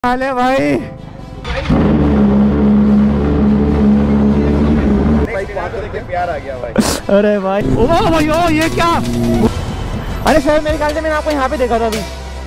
अरे भाई प्यार आ गया भाई। अरे भाई ओ भाई ओ ये क्या? अरे सर मेरे ख्याल से मैंने आपको यहाँ पे देखा था अभी।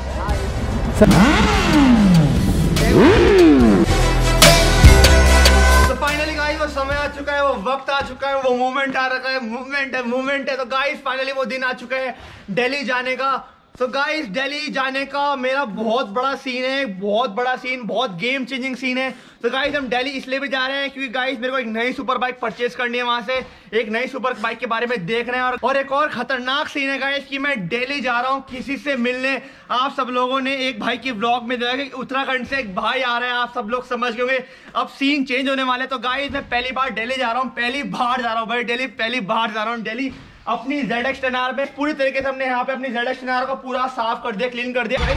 तो फाइनली गाइस वो समय आ चुका है, वो वक्त आ चुका है, वो मोमेंट आ रखा है, मूवमेंट है। तो गाइस फाइनली वो दिन आ चुका है दिल्ली जाने का। तो गाइस दिल्ली जाने का मेरा बहुत बड़ा सीन है, बहुत बड़ा सीन, बहुत गेम चेंजिंग सीन है। तो गाइस हम दिल्ली इसलिए भी जा रहे हैं क्योंकि गाइस मेरे को एक नई सुपर बाइक परचेज करनी है, वहां से एक नई सुपर बाइक के बारे में देख रहे हैं। और एक और खतरनाक सीन है गाइस कि मैं दिल्ली जा रहा हूँ किसी से मिलने। आप सब लोगों ने एक भाई की व्लॉग में देखा कि उत्तराखंड से एक भाई आ रहा है, आप सब लोग समझ गए होंगे। अब सीन चेंज होने वाले। तो गाइस मैं पहली बार दिल्ली जा रहा हूँ, पहली बार जा रहा हूँ भाई दिल्ली, पहली बार जा रहा हूँ दिल्ली अपनी ZX 10R में। पूरी तरीके से हमने यहाँ पे अपनी ZX 10R को पूरा साफ कर दिया, क्लीन कर दिया।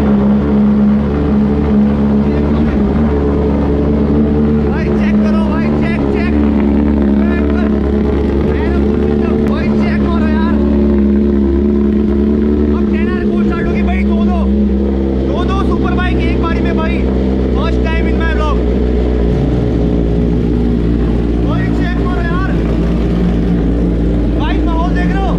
भाई चेक करो भाई, चेक चेक भाई, चेक करो यार। अब 10R कूल स्टार्ट होगी भाई। दो सुपर बाइक एक बारी में भाई, first time in my vlog. भाई चेक करो यार, माहौल देख रहे हो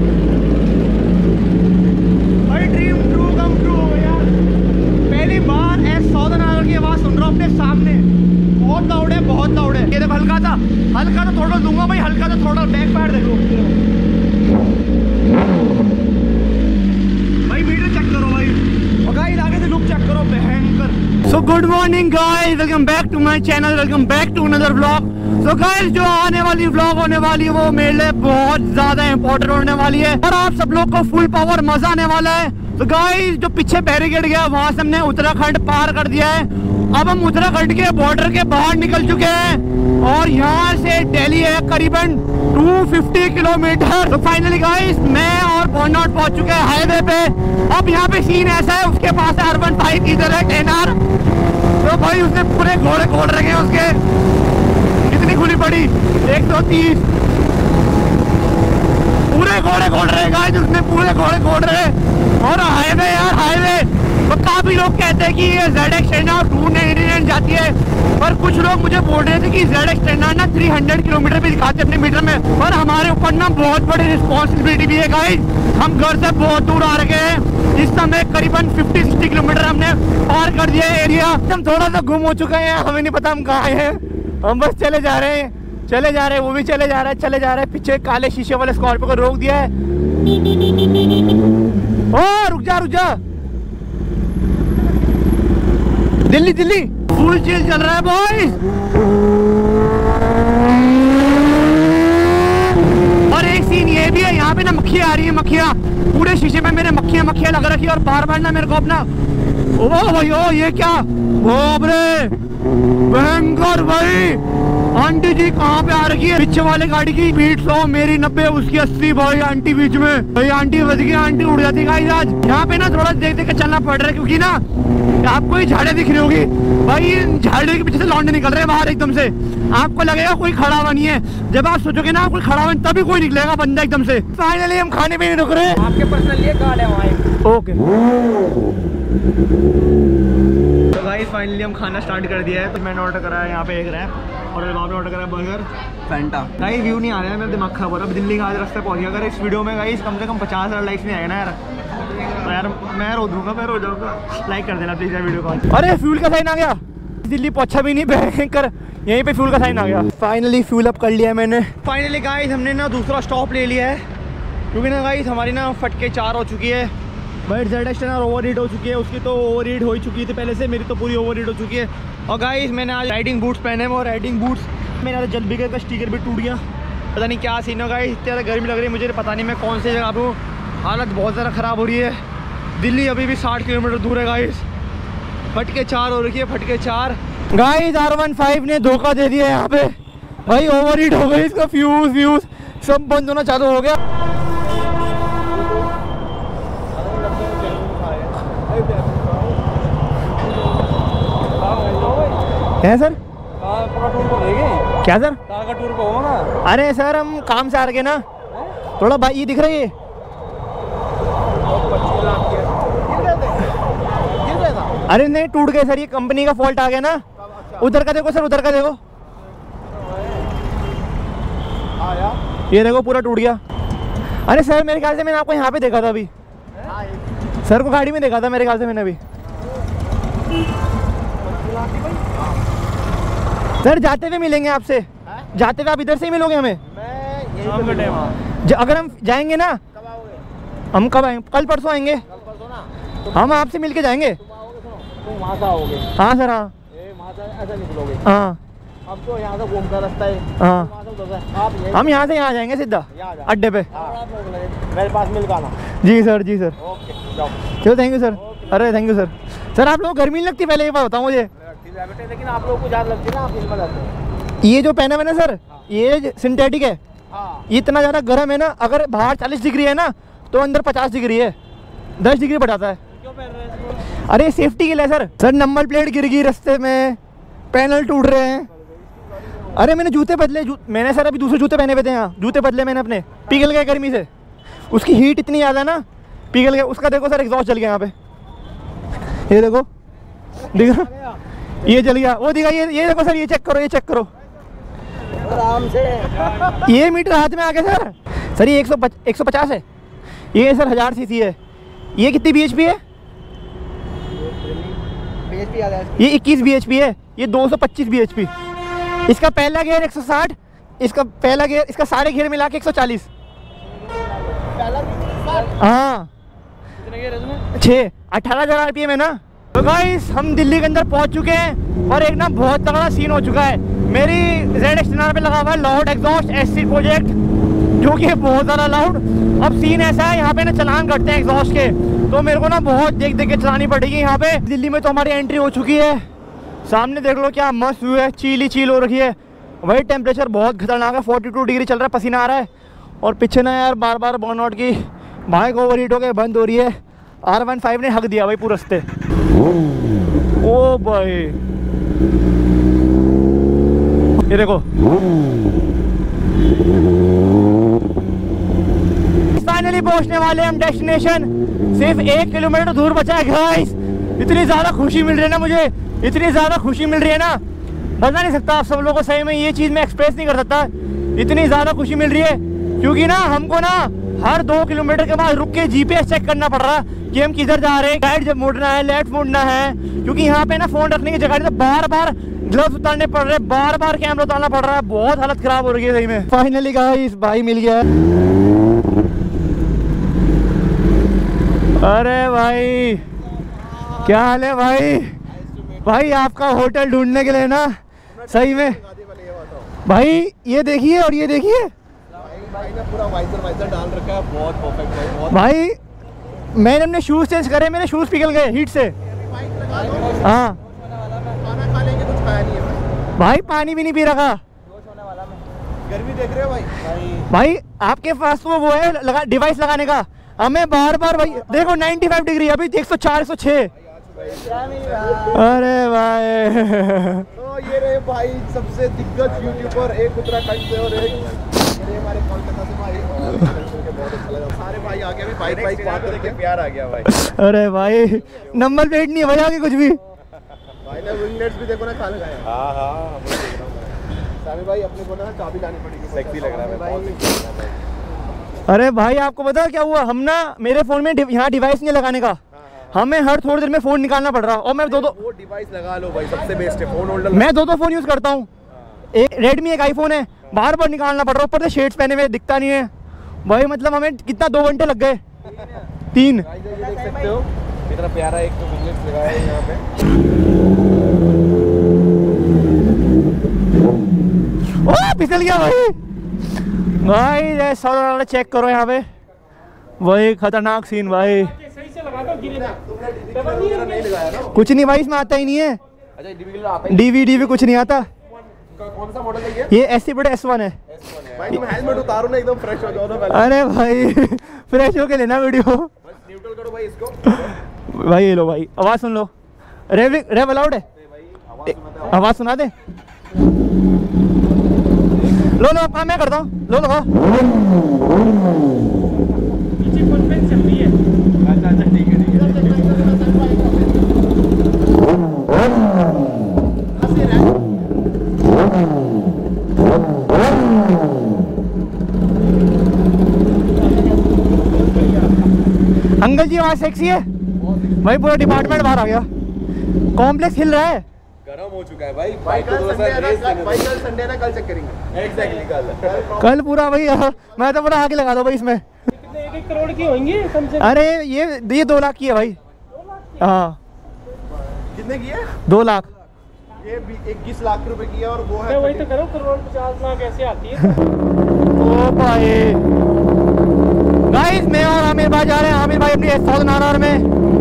भाई, ड्रीम ट्रू कम ट्रू हो यार। पहली बार S1000 की आवाज सुन रहा हूँ अपने सामने। बहुत लाउड है, बहुत लाउड है। ये देखो हल्का सा थोड़ा दूंगा भाई, हल्का सा थोड़ा बैक फायर देखो भाई, मीटर चेक करो भाई, और गाइस आगे से लुक चेक करो, भयंकर। So good morning guys, welcome back to my channel, welcome back to another vlog. तो गाइस जो आने वाली व्लॉग होने वाली है वो मेरे लिए बहुत ज्यादा इंपॉर्टेंट होने वाली है और आप सब लोग को फुल पावर मजा आने वाला है। तो गाइस जो पीछे बैरिकेड गया वहां से हमने उत्तराखंड पार कर दिया है। अब हम उत्तराखंड के बॉर्डर के बाहर निकल चुके हैं और यहाँ से दिल्ली है करीबन 250 किलोमीटर। तो फाइनली गाइस मैं और बॉन्डॉट पहुंच चुके हैं हाईवे पे। अब यहाँ पे सीन ऐसा है, उसके पास R15 इधर है 10R। तो भाई उसने पूरे घोड़े खोल रखे हैं, उसके कितनी खुली पड़ी 130, पूरे घोड़े खोल रहे हैं गाइस, उसने पूरे घोड़े खोल रहे हैं। और हाईवे यार हाईवे, तो काफी लोग कहते हैं कि ये ZX 10R 299 जाती है, पर कुछ लोग मुझे बोल रहे थे कि ZX 10R ना 300 किलोमीटर भी दिखाते अपने मीटर में। और हमारे ऊपर ना बहुत बड़ी रिस्पॉन्सिबिलिटी भी है गाइस, हम घर से बहुत दूर आ रखे हैं। इस समय करीबन 50-60 किलोमीटर हमने पार कर दिया है एरिया। हम थोड़ा सा गुम हो चुके हैं, हमें नहीं पता हम कहाँ हैं। हम बस चले जा रहे हैं, वो भी चले जा रहा है। पीछे काले शीशे वाले स्कॉर्पियो को रोक दिया है। ओ रुक जा, दिल्ली फुल चिल चल रहा है बॉयज। और एक सीन ये भी है, यहाँ पे ना मक्खियाँ आ रही है, मक्खियाँ पूरे शीशे में मेरे मक्खियाँ लग रखी है। और बार ना मेरे को अपना ओ भाई ओ ये क्या, बाप रे भयंकर भाई। आंटी जी कहाँ पे आ रखी है, पीछे वाले गाड़ी की स्पीड 100, मेरी 90, उसकी 80 भाई। आंटी बीच में भाई, आंटी बच गई, आंटी उड़ जाती गाइस। आज यहाँ पे ना थोड़ा देख के चलना पड़ रहा है क्योंकि ना आपको ये झाड़े दिख रही होगी भाई, झाड़े के पीछे से लौंडे निकल रहे हैं बाहर एकदम से। आपको लगेगा कोई खड़ा हुआ नहीं है, जब आप सोचोगे ना कोई खड़ा हुआ तभी कोई निकलेगा बंदा एकदम से। फाइनली हम खाने पीने रुक रहे हैं, आपके पर्सनल ये कार्ड है वहाँ। ओके तो गाइस फाइनली हम खाना स्टार्ट कर दिया है। तो मैंने ऑर्डर करा है यहाँ पे एक रैप और बाप ने ऑर्डर करा है बर्गर फैंटा। गाइस व्यू नहीं आ रहा है, मेरा दिमाग खराब हो रहा है। दिल्ली का आज रास्ते पहुँच गया। अगर इस वीडियो में गाइस कम से कम 50,000 लाइक्स नहीं आएगा ना यार, तो यार मैं रो दूंगा, मैं रो जाऊंगा। लाइक कर देना प्लीज यार वीडियो को। अरे फ्यूल का साइन आ गया, दिल्ली पहुंचा भी नहीं भयंकर, यहीं पे फ्यूल का साइन आ गया। फाइनली फ्यूल अप कर लिया मैंने। फाइनली गाइस हमने ना दूसरा स्टॉप ले लिया है क्योंकि ना गाइस हमारी ना फटके 4 हो चुकी है भाई। ZX 10R ओवर हीट हो चुकी है, उसकी तो ओवर हीट हो ही चुकी थी पहले से, मेरी तो पूरी ओवर हीट हो चुकी है। और गाइस मैंने आज राइडिंग बूट्स पहने हैं और राइडिंग बूट्स मेरा जल बिगड़ का स्टिकर भी टूट गया। पता नहीं क्या सीन हो गाइस, इतनी ज़्यादा गर्मी लग रही है मुझे, पता नहीं मैं कौन सी जगह हूँ। हालत बहुत ज़्यादा ख़राब हो रही है। दिल्ली अभी भी 60 किलोमीटर दूर है गाइस। फटके 4 हो रही है, फटके 4 गाइस। R15 ने धोखा दे दिया यहाँ पे भाई, ओवर हीट हो गई, इसका फ्यूज सब बंद होना चालू हो गया। है सर क्या सर, कार का टूर पे हो ना? अरे सर हम काम से आ रहे ना, थोड़ा भाई ये दिख रही है अरे नहीं टूट गए सर, ये कंपनी का फॉल्ट आ गया ना। उधर का देखो सर, उधर का देखो, ये देखो पूरा टूट गया। अरे सर मेरे ख्याल से मैंने आपको यहाँ पे देखा था अभी, सर को गाड़ी में देखा था मेरे ख्याल से मैंने अभी। सर जाते हुए मिलेंगे आपसे, जाते हुए आप इधर से ही मिलोगे हमें। अगर हम जाएंगे ना, हम कब आएंगे? कल परसों आएंगे, हम आपसे मिलके जाएंगे। वहाँ से आओगे? हाँ सर, हाँ वहाँ से ऐसा निकलोगे। हाँ अब तो यहाँ से घूम का रास्ता है। हाँ हम यहाँ से यहाँ आ जाएंगे सीधा अड्डे पे। मेरे पास मिल का ना। जी सर, जी सर। ओके जाओ। चलो थैंक यू सर। अरे थैंक यू सर। सर आप लोगों को गर्मी नहीं लगती? पहले ये बात बताओ मुझे। लेकिन आप लोगों को ज़्यादा लगती है ना, आप इसमें जाते हो। ये जो पहना मैंने सर, ये सिंथेटिक है। ये इतना ज़्यादा गर्म है ना, अगर बाहर 40 डिग्री है ना तो अंदर 50 डिग्री है, 10 डिग्री बढ़ाता है। क्यों पहन रहे हैं? अरे सेफ्टी के लिए सर। सर नंबर प्लेट गिर गई रास्ते में, पैनल टूट रहे हैं। अरे मैंने जूते बदले, मैंने सर अभी दूसरे जूते पहने हुए थे, यहाँ जूते बदले मैंने अपने, पिघल गए गर्मी से। उसकी हीट इतनी ज़्यादा ना, पिघल गया। उसका देखो सर एग्जॉस्ट जल गया यहाँ पे, ये देखो दिखा, ये जल गया, वो दिखा, ये देखो सर, ये चेक करो, ये चेक करो आराम से। ये मीटर हाथ में आ गया सर। सर ये 150 है, ये सर 1000 सीसी है। ये कितनी bhp है? ये 21 bhp है, ये 225 bhp। इसका पहला गियर 160, इसका पहला गियर, इसका सारे गियर मिला के 140। हाँ 18,000 RPM है ना। तो गाइस हम दिल्ली के अंदर पहुंच चुके हैं और एक ना बहुत तगड़ा सीन हो चुका है। मेरी ZX-9 पे लगा हुआ है लाउड एग्जॉस्ट SC प्रोजेक्ट, जो कि है बहुत ज़्यादा लाउड। अब सीन ऐसा है, यहाँ पे ना चलान करते हैं एग्जॉस्ट के, तो मेरे को ना बहुत देख देख के चलानी पड़ेगी यहाँ पे। दिल्ली में तो हमारी एंट्री हो चुकी है। सामने देख लो क्या मस्त व्यू है, चील ही चील हो रखी है। वही टेम्परेचर बहुत खतरनाक है, 42 डिग्री चल रहा है, पसीना आ रहा है। और पीछे ना यार बार बार बर्नआउट की बाइक ओवर हीट हो के बंद हो रही है। R15 ने हक दिया भाई पूरे रास्ते। ओ भाई ये देखो, फाइनली पहुंचने वाले हम डेस्टिनेशन। सिर्फ 1 किलोमीटर दूर बचा है गाइस। इतनी ज़्यादा खुशी मिल रही है ना मुझे, इतनी ज़्यादा खुशी मिल रही है ना, बता नहीं सकता आप सब लोगों को। सही में ये चीज़ मैं एक्सप्रेस नहीं कर सकता, इतनी ज़्यादा खुशी मिल रही है। क्योंकि ना हमको ना हर 2 किलोमीटर के बाद रुक के GPS चेक करना पड़ रहा है कि हम किधर जा रहे हैं, राइट जब मुड़ना है, लेफ्ट मुड़ना है। क्योंकि यहाँ पे ना फ़ोन रखने की जगह नहीं, तो बार बार ग्लव्स उतारने पड़ रहे हैं, बार बार कैमरा उतारना पड़ रहा है। बहुत हालत ख़राब हो रही है सही में। फाइनली गाइस भाई मिल गया। अरे भाई क्या हाल है भाई? भाई आपका होटल ढूंढने के लिए ना सही में भाई, ये देखिए और ये देखिए भाई ने पूरा वाइजर डाल रखा है, बहुत परफेक्ट भाई, बहुत। भाई मैंने अपने शूज़ चेंज करे, मेरे शूज़ पिघल गए हीट से। हाँ खाना खा लेंगे, कुछ खाया नहीं है भाई, पानी भी नहीं पी रखा। गर्मी देख रहे हो भाई? भाई आपके पास तो वो है लगा डिवाइस लगाने का, हमें बार बार भाई देखो 95 डिग्री, अभी 104 106। अरे भाई तो ये रहे भाई सबसे दिग्गज यूट्यूबर, एक उत्तराखंड से और एक हमारे कोलकाता से भाई। बहुत अच्छा लगा, सारे भाई आ गए, बाइक बात करके प्यार आ गया भाई। अरे भाई नंबर प्लेट नहीं भाई आगे कुछ भी। भाई ने विंगलेट्स भी देखो ना खा लगाया। हाँ सामी भाई अपने को ना चाबी लानी पड़ेगी, सेक्सी लग रहा है भाई। अरे भाई आपको पता क्या हुआ, हम ना मेरे फ़ोन में यहाँ डिवाइस नहीं लगाने का, हमें हर थोड़ी देर में फ़ोन निकालना पड़ रहा। और मैं दो वो डिवाइस लगा लो भाई, सबसे बेस्ट है फोन होल्डर। मैं 2 फ़ोन यूज़ करता हूँ, एक रेडमी एक आईफोन है, बार बार निकालना पड़ रहा। ऊपर से शेड्स पहने हुए दिखता नहीं है भाई, मतलब हमें कितना 2 घंटे लग गए। 3 देख सकते हो कितना प्यारा एक तो विंगलेट्स लगाया है यहाँ पे। ओ फिसल गया भाई। भाई जैसा चेक करो यहाँ पे, वही खतरनाक सीन भाई। कुछ नहीं भाई, इसमें आता ही नहीं है। अच्छा DVD भी कुछ नहीं आता। कौन सा मॉडल है ये SC बड़े S1 है। भाई तुम हेलमेट उतारो ना, एकदम फ्रेश हो जाओ ना पहले। अरे भाई फ्रेश होके लेना वीडियो। बस न्यूट्रल करो भाई इसको। भाई ये लो भाई, आवाज़ सुन लो। रेव अलाउड है, आवाज़ सुना दे। लो लो काम मैं करता हूँ, लो लो। पीछे फुल पेन चल रही है। अच्छा ठीक है। क्या सेक्सी है भाई, पूरा डिपार्टमेंट बाहर आ गया। कॉम्प्लेक्स हिल रहा है, गरम हो चुका है भाई। कल संडे ना, कल चेक करेंगे। एग्जैक्टली कल पूरा भाई। मैं तो पूरा आगे लगा दो भाई इसमें। 1 करोड़ की होंगी कम से कम। अरे ये 2 लाख की है भाई। हाँ कितने की है? 2 लाख। ये 21 लाख रुपए की है और वो है वही तो करो, करोड़ 50 लाख ऐसे आती है। ओ भाई गाइस, मैं और आमिर भाई जा रहे हैं। आमिर भाई अपनी S1000 में।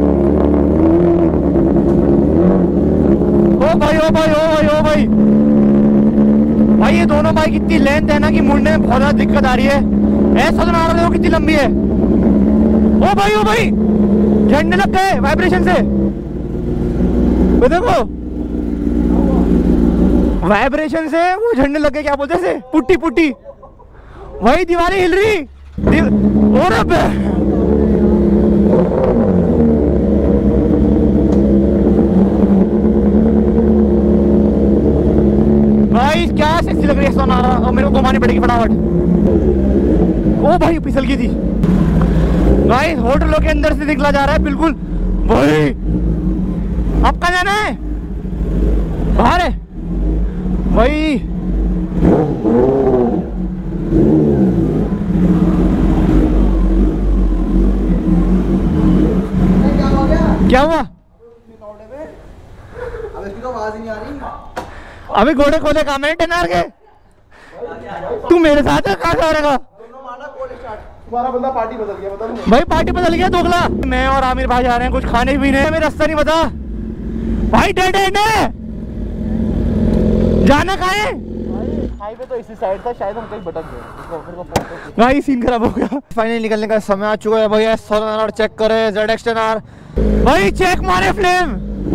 ओ भाई ओ भाई ओ भाई ओ भाई भाई, ये दोनों बाइक इतनी लेंथ है ना कि मुड़ने में बहुत ज्यादा दिक्कत आ रही है। S1000 देखो कितनी लंबी है। ओ भाई झंडे लग गए वाइब्रेशन से। वो देखो वाइब्रेशन से वो झंडे लग गए, क्या बोलते हैं, पुट्टी पुट्टी। वही दीवारें हिल रही। और अब भाई क्या सेक्सी लग रही है सोनारा। और मेरे को घुमानी पड़ेगी फटाफट। ओ भाई फिसल गई थी भाई। होटलों के अंदर से निकला जा रहा है बिल्कुल भाई। अब कहाँ जाना है? बाहर है भाई। क्या हुआ? अब इसकी तो आवाज ही नहीं आ रही। अबे घोड़े खोले कहाँ में टेनर के? तू मेरे साथ है, कहाँ जा रहेगा? तुम्हारा बंदा पार्टी बदल गया, बता दूं। भाई पार्टी बदल गया दोगला। मैं और आमिर भाई जा रहे हैं कुछ खाने पीने। हमें रास्ता नहीं पता भाई। डेड एंड है, जाना कहाँ है? हाईवे तो इसी साइड था, शायद हम कहीं भटक गए। भाई सीन खराब हो गया। फाइनली निकलने का समय आ चुका है भैया। S1000 चेक करे, ZX10R भाई चेक मारे फ्लेम।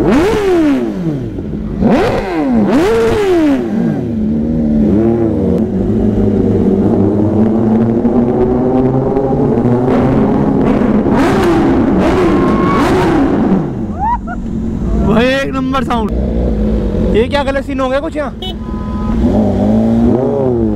भाई एक नंबर साउंड। ये क्या गलत सीन हो गया कुछ यहाँ?